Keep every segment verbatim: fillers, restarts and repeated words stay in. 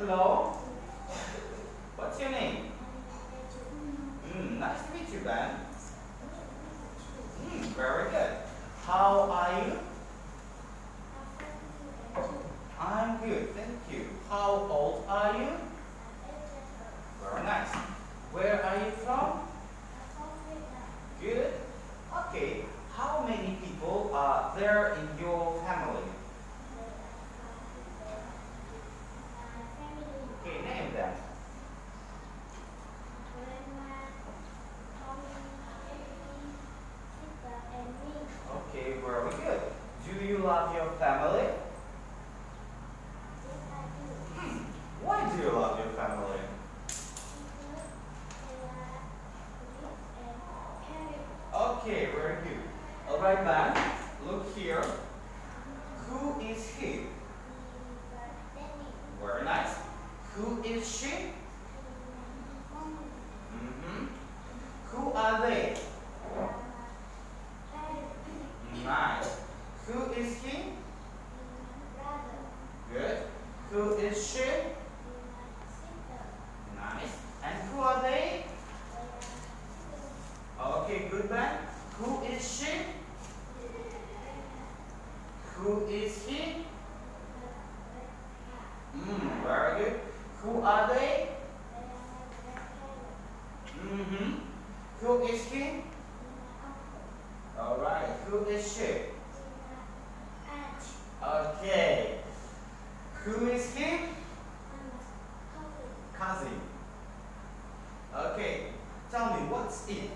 Hello. What's your name? Mm, nice to meet you, Ben. Mm, very good. How are you? I'm good, thank you. How old are you? Very nice. Where are you from? Good. Okay. How many people are there in your family? Okay, name them. Okay, very good. Do you love your family? Hmm. Why do you love your family? Okay, very good. Alright, man. Look here. Who is he? Very nice. Who is she? Mm-hmm. Who are they? Nice. Who is he? Good. Who is she? Nice. And who are they? Okay, good man. Who is she? Who is he? Mm, very good. Who are they? Mm-hmm. Who is he? Alright. Who is she? Okay. Who is he? Cousin. Okay. Tell me, what's it?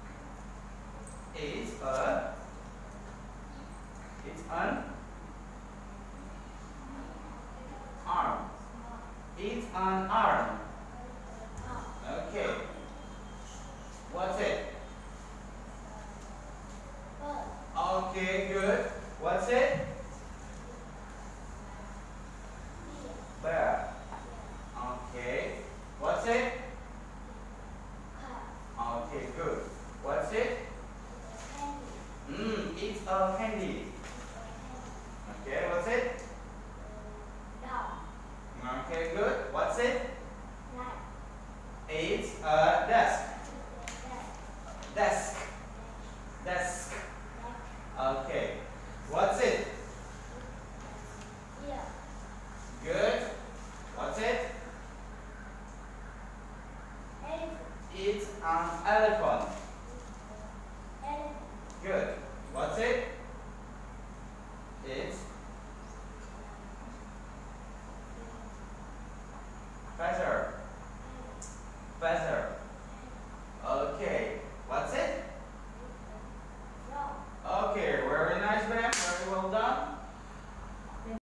It's a It's an arm. It's an arm.